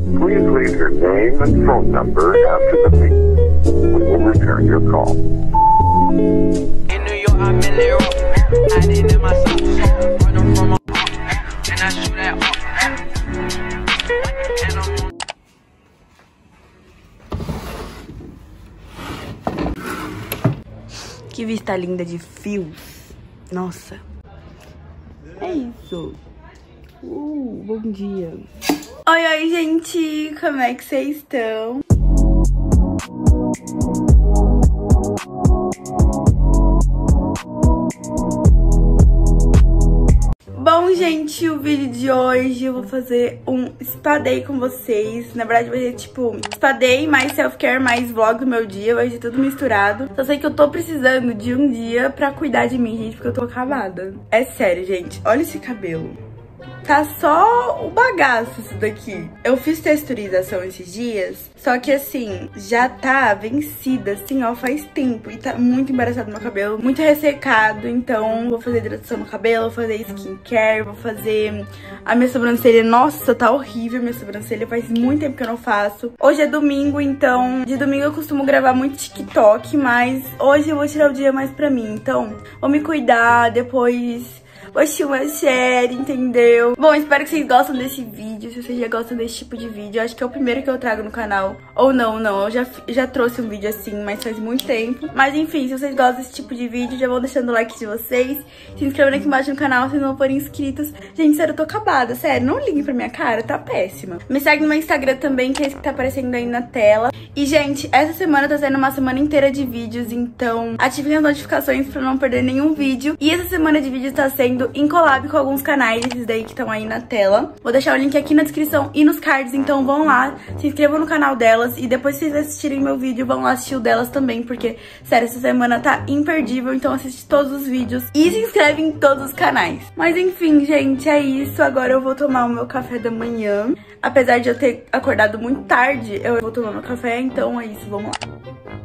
Please leave your name and phone number after the beep. We will return your call. In New York, I'm in New York. I did it myself. Running from a and I shoot that up. Que vista linda de fios. Nossa. É isso. Bom dia. Oi, gente. Como é que vocês estão? Bom, gente, o vídeo de hoje eu vou fazer um spa day com vocês. Na verdade vai ser tipo spa day mais self-care, mais vlog do meu dia. Vai ser tudo misturado. Só sei que eu tô precisando de um dia pra cuidar de mim, gente, porque eu tô acabada. É sério, gente, olha esse cabelo. Tá só o bagaço isso daqui. Eu fiz texturização esses dias, só que assim, já tá vencida, assim, ó, faz tempo. E tá muito embaraçado meu cabelo, muito ressecado. Então vou fazer hidratação no cabelo, vou fazer skincare, vou fazer a minha sobrancelha. Nossa, tá horrível minha sobrancelha, faz muito tempo que eu não faço. Hoje é domingo, então de domingo eu costumo gravar muito TikTok, mas hoje eu vou tirar o dia mais pra mim. Então vou me cuidar, depois vou assistir uma série, entendeu? Bom, espero que vocês gostem desse vídeo. Se vocês já gostam desse tipo de vídeo, eu acho que é o primeiro que eu trago no canal. Ou não, eu já trouxe um vídeo assim, mas faz muito tempo. Mas enfim, se vocês gostam desse tipo de vídeo, já vão deixando o like de vocês, se inscrevendo aqui embaixo no canal se não forem inscritos. Gente, sério, eu tô acabada, sério, não liguem pra minha cara, tá péssima. Me segue no meu Instagram também, que é esse que tá aparecendo aí na tela. E, gente, essa semana tá sendo uma semana inteira de vídeos, então ativem as notificações pra não perder nenhum vídeo. E essa semana de vídeos tá sendo em collab com alguns canais, esses daí que estão aí na tela. Vou deixar o link aqui na descrição e nos cards, então vão lá, se inscrevam no canal delas e depois que vocês assistirem meu vídeo, vão lá assistir o delas também, porque, sério, essa semana tá imperdível, então assiste todos os vídeos e se inscreve em todos os canais. Mas enfim, gente, é isso. Agora eu vou tomar o meu café da manhã. Apesar de eu ter acordado muito tarde, eu vou tomar meu café, então é isso, vamos lá.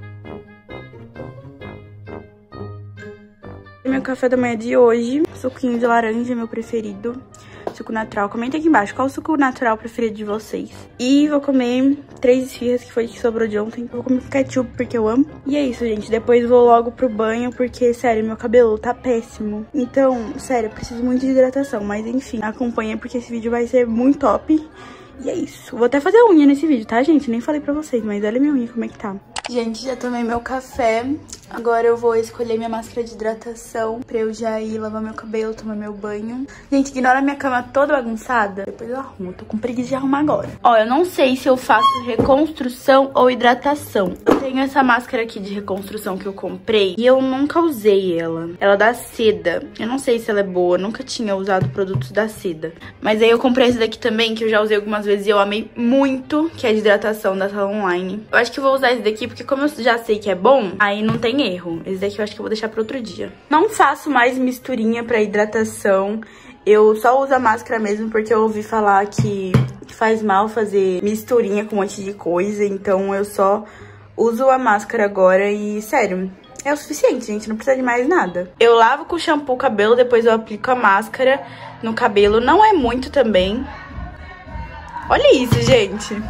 Meu café da manhã de hoje, suquinho de laranja, meu preferido, suco natural. Comenta aqui embaixo qual o suco natural preferido de vocês. E vou comer 3 esfirras, que foi que sobrou de ontem. Vou comer ketchup, porque eu amo. E é isso, gente. Depois vou logo pro banho, porque, sério, meu cabelo tá péssimo. Então, sério, eu preciso muito de hidratação. Mas, enfim, acompanha, porque esse vídeo vai ser muito top. E é isso. Vou até fazer unha nesse vídeo, tá, gente? Nem falei pra vocês, mas olha minha unha como é que tá. Gente, já tomei meu café. Agora eu vou escolher minha máscara de hidratação pra eu já ir lavar meu cabelo, tomar meu banho. Gente, ignora a minha cama toda bagunçada. Depois eu arrumo, tô com preguiça de arrumar agora. Ó, eu não sei se eu faço reconstrução ou hidratação. Eu tenho essa máscara aqui de reconstrução que eu comprei e eu nunca usei ela. Ela é da Seda. Eu não sei se ela é boa, eu nunca tinha usado produtos da Seda. Mas aí eu comprei esse daqui também, que eu já usei algumas vezes e eu amei muito, que é de hidratação da Salon Online. Eu acho que eu vou usar esse daqui porque como eu já sei que é bom, aí não tem erro. Esse daqui eu acho que eu vou deixar para outro dia. Não faço mais misturinha para hidratação. Eu só uso a máscara mesmo porque eu ouvi falar que faz mal fazer misturinha com um monte de coisa. Então eu só uso a máscara agora e, sério, é o suficiente, gente. Não precisa de mais nada. Eu lavo com shampoo o cabelo, depois eu aplico a máscara no cabelo. Não é muito também. Olha isso, gente.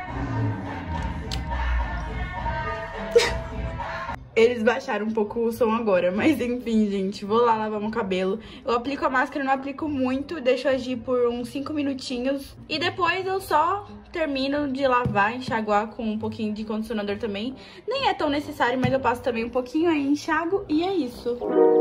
Eles baixaram um pouco o som agora, mas enfim, gente, vou lá lavar meu cabelo. Eu aplico a máscara, não aplico muito, deixo agir por uns 5 minutinhos. E depois eu só termino de lavar, enxaguar com um pouquinho de condicionador também. Nem é tão necessário, mas eu passo também um pouquinho, aí enxago e é isso.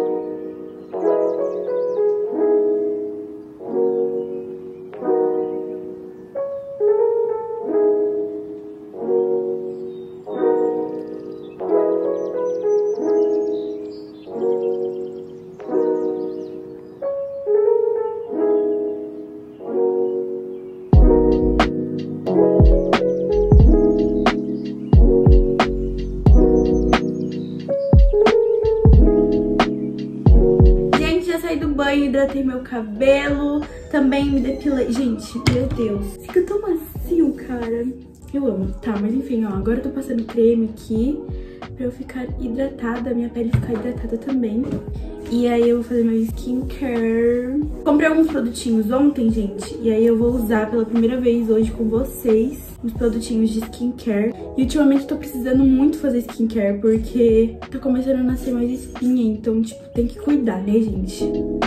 Banho, hidratei meu cabelo, também me depilei. Gente, meu Deus, fica tão macio, cara. Eu amo. Tá, mas enfim, ó, agora eu tô passando creme aqui pra eu ficar hidratada, minha pele ficar hidratada também. E aí eu vou fazer meu skincare. Comprei alguns produtinhos ontem, gente, e aí eu vou usar pela primeira vez hoje com vocês os produtinhos de skincare. E ultimamente eu tô precisando muito fazer skincare, porque tá começando a nascer mais espinha, então, tipo, tem que cuidar, né, gente?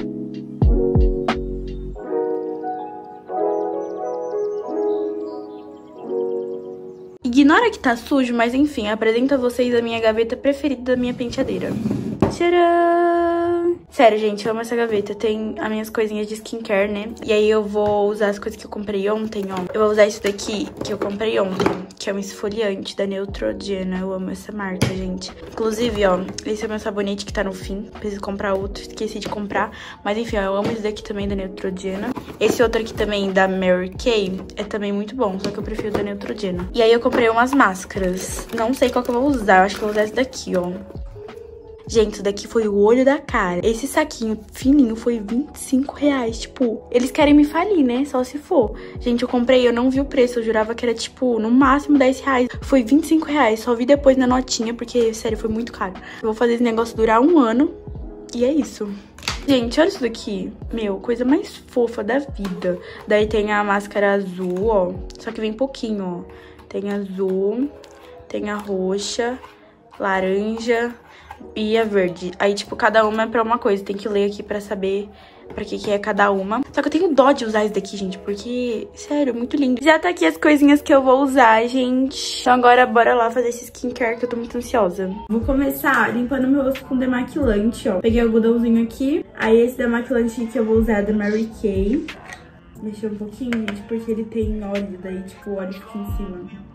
Ignora que tá sujo, mas enfim, apresento a vocês a minha gaveta preferida da minha penteadeira. Tcharam! Sério, gente, eu amo essa gaveta. Tem as minhas coisinhas de skincare, né? E aí eu vou usar as coisas que eu comprei ontem, ó. Eu vou usar isso daqui, que eu comprei ontem, que é um esfoliante da Neutrogena. Eu amo essa marca, gente. Inclusive, ó, esse é o meu sabonete que tá no fim. Preciso comprar outro, esqueci de comprar. Mas enfim, ó, eu amo esse daqui também da Neutrogena. Esse outro aqui também, da Mary Kay, é também muito bom, só que eu prefiro da Neutrogena. E aí eu comprei umas máscaras. Não sei qual que eu vou usar, eu acho que eu vou usar essa daqui, ó. Gente, isso daqui foi o olho da cara. Esse saquinho fininho foi R$25. Tipo, eles querem me falir, né? Só se for. Gente, eu comprei, eu não vi o preço. Eu jurava que era, tipo, no máximo R$10. Foi R$25. Só vi depois na notinha, porque, sério, foi muito caro. Eu vou fazer esse negócio durar 1 ano. E é isso. Gente, olha isso daqui. Meu, coisa mais fofa da vida. Daí tem a máscara azul, ó. Só que vem pouquinho, ó. Tem azul, tem a roxa, laranja e a verde. Aí, tipo, cada uma é pra uma coisa. Tem que ler aqui pra saber pra que é cada uma. Só que eu tenho dó de usar isso daqui, gente, porque, sério, é muito lindo. Já tá aqui as coisinhas que eu vou usar, gente. Então agora bora lá fazer esse skincare que eu tô muito ansiosa. Vou começar limpando meu rosto com demaquilante, ó. Peguei o algodãozinho aqui. Aí esse demaquilante que eu vou usar é do Mary Kay. Mexer um pouquinho, gente, porque ele tem óleo. Daí, tipo, o óleo fica em cima.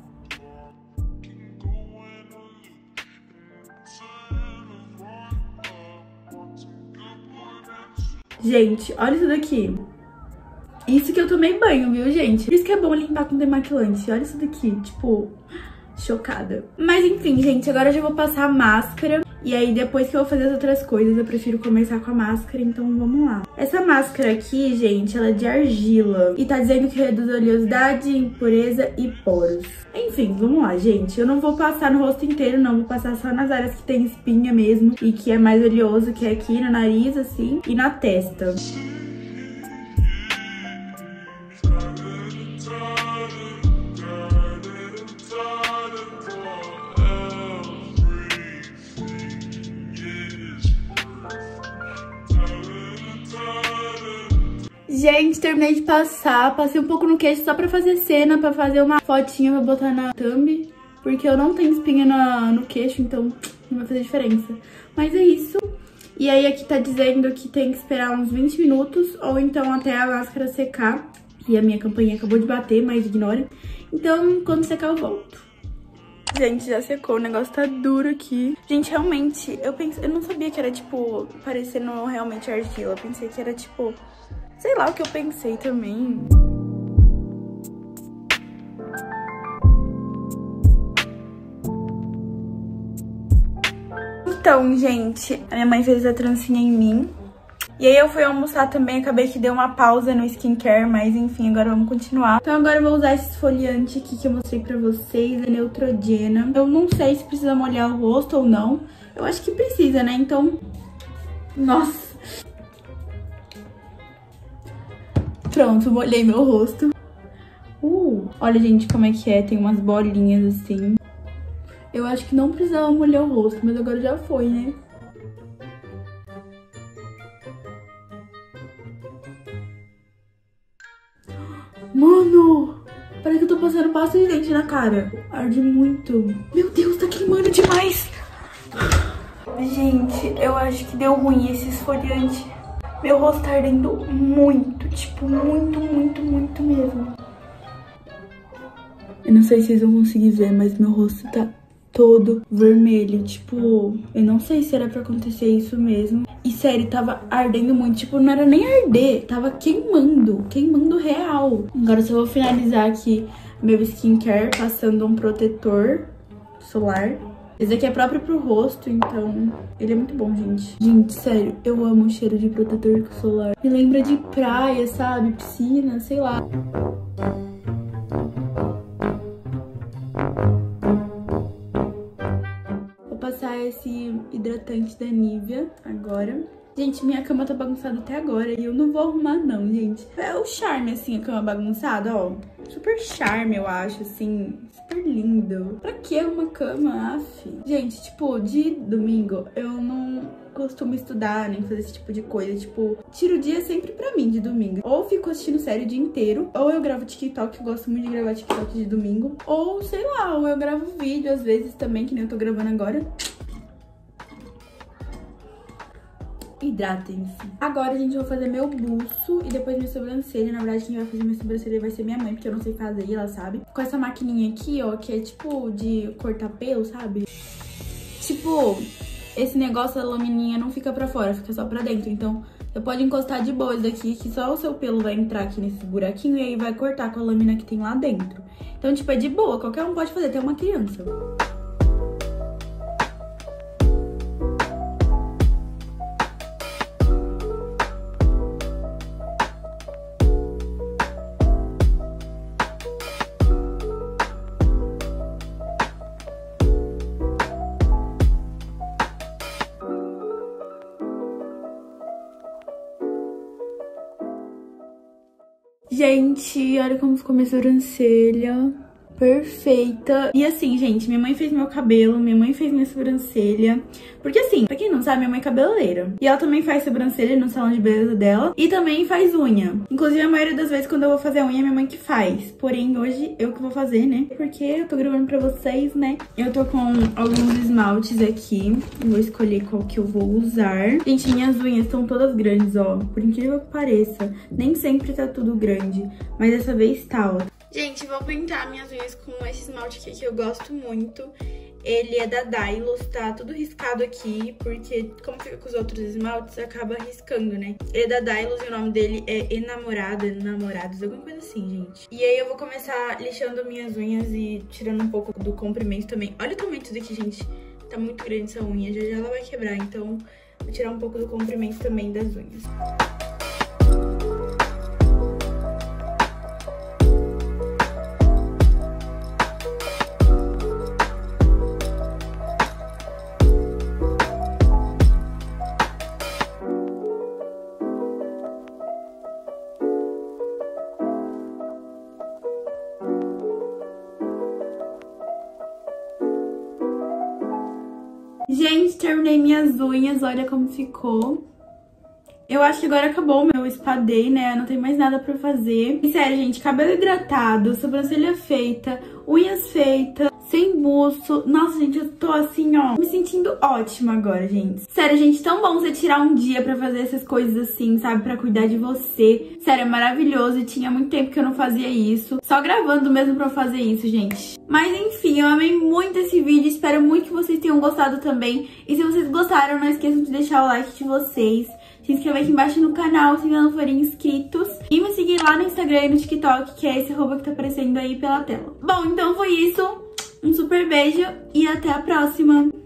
Gente, olha isso daqui. Isso que eu tomei banho, viu, gente? Por isso que é bom limpar com demaquilante. Olha isso daqui, tipo, chocada. Mas enfim, gente, agora eu já vou passar a máscara. E aí depois que eu vou fazer as outras coisas, eu prefiro começar com a máscara, então vamos lá. Essa máscara aqui, gente, ela é de argila. E tá dizendo que reduz oleosidade, impureza e poros. Enfim, vamos lá, gente. Eu não vou passar no rosto inteiro, não. Vou passar só nas áreas que tem espinha mesmo. E que é mais oleoso, que é aqui no nariz, assim, e na testa. Gente, terminei de passar, passei um pouco no queixo só pra fazer cena, pra fazer uma fotinha pra botar na thumb, porque eu não tenho espinha no queixo, então não vai fazer diferença. Mas é isso. E aí aqui tá dizendo que tem que esperar uns 20 minutos, ou então até a máscara secar. E a minha campainha acabou de bater, mas ignora. Então, quando secar eu volto. Gente, já secou, o negócio tá duro aqui. Gente, realmente, eu não sabia que era, tipo, parecendo realmente argila. Eu pensei que era, tipo, sei lá o que eu pensei também. Então, gente, a minha mãe fez a trancinha em mim. E aí eu fui almoçar também, acabei que deu uma pausa no skincare, mas enfim, agora vamos continuar. Então agora eu vou usar esse esfoliante aqui que eu mostrei pra vocês, a Neutrogena. Eu não sei se precisa molhar o rosto ou não. Eu acho que precisa, né? Então, nossa. Pronto, molhei meu rosto. Olha, gente, como é que é, tem umas bolinhas assim. Eu acho que não precisava molhar o rosto, mas agora já foi, né? Mano, parece que eu tô passando pasta de dente na cara. Arde muito. Meu Deus, tá queimando demais. Gente, eu acho que deu ruim esse esfoliante. Meu rosto tá ardendo muito, tipo, muito, muito, muito mesmo. Eu não sei se vocês vão conseguir ver, mas meu rosto tá todo vermelho, tipo, eu não sei se era pra acontecer isso mesmo. E sério, tava ardendo muito, tipo, não era nem arder, tava queimando real. Agora eu só vou finalizar aqui meu skincare passando um protetor solar. Esse aqui é próprio pro rosto, então ele é muito bom, gente. Gente, sério, eu amo o cheiro de protetor solar. Me lembra de praia, sabe? Piscina, sei lá. passar esse hidratante da Nivea agora. Gente, minha cama tá bagunçada até agora e eu não vou arrumar não, gente. É o charme, assim, a cama bagunçada, ó. Super charme, eu acho, assim, super lindo. Pra que uma cama, af? Gente, tipo, de domingo eu não costumo estudar, nem fazer esse tipo de coisa. Tipo, tiro o dia sempre pra mim, de domingo. Ou fico assistindo série o dia inteiro, ou eu gravo TikTok, eu gosto muito de gravar TikTok de domingo. Ou, sei lá, ou eu gravo vídeo às vezes também, que nem eu tô gravando agora. Hidratem-se. Agora, gente, eu vou fazer meu buço e depois minha sobrancelha. Na verdade, quem vai fazer minha sobrancelha vai ser minha mãe, porque eu não sei fazer e ela sabe. Com essa maquininha aqui, ó, que é tipo de cortar pelo, sabe? Tipo, esse negócio da lamininha não fica pra fora, fica só pra dentro. Então, você pode encostar de boa isso daqui, que só o seu pelo vai entrar aqui nesse buraquinho e aí vai cortar com a lâmina que tem lá dentro. Então, tipo, é de boa, qualquer um pode fazer, até uma criança. Gente, olha como ficou minha sobrancelha. Perfeita. E assim, gente, minha mãe fez meu cabelo, minha mãe fez minha sobrancelha. Porque assim, pra quem não sabe, minha mãe é cabeleireira. E ela também faz sobrancelha no salão de beleza dela. E também faz unha. Inclusive, a maioria das vezes, quando eu vou fazer a unha, é minha mãe que faz. Porém, hoje, eu que vou fazer, né? Porque eu tô gravando pra vocês, né? Eu tô com alguns esmaltes aqui. Vou escolher qual que eu vou usar. Gente, minhas unhas estão todas grandes, ó. Por incrível que pareça. Nem sempre tá tudo grande. Mas dessa vez tá, ó. Gente, vou pintar minhas unhas com esse esmalte aqui que eu gosto muito. Ele é da Dylos, tá tudo riscado aqui, porque como fica com os outros esmaltes, acaba riscando, né? Ele é da Dylos e o nome dele é Enamorada, Namorados, alguma coisa assim, gente. E aí eu vou começar lixando minhas unhas e tirando um pouco do comprimento também. Olha o tamanho disso daqui, gente. Tá muito grande essa unha, já ela vai quebrar, então vou tirar um pouco do comprimento também das unhas. Gente, terminei minhas unhas, olha como ficou. Eu acho que agora acabou o meu spa day, né? Não tem mais nada pra fazer. E sério, gente, cabelo hidratado, sobrancelha feita, unhas feitas, sem buço. Nossa, gente, eu tô assim, ó, me sentindo ótima agora, gente. Sério, gente, tão bom você tirar um dia pra fazer essas coisas assim, sabe? Pra cuidar de você. Sério, é maravilhoso e tinha muito tempo que eu não fazia isso. Só gravando mesmo pra fazer isso, gente. Mas enfim, eu amei muito esse vídeo. Espero muito que vocês tenham gostado também. E se vocês gostaram, não esqueçam de deixar o like de vocês. Se inscrever aqui embaixo no canal se ainda não forem inscritos. E me seguir lá no Instagram e no TikTok, que é esse arroba que tá aparecendo aí pela tela. Bom, então foi isso. Um super beijo e até a próxima!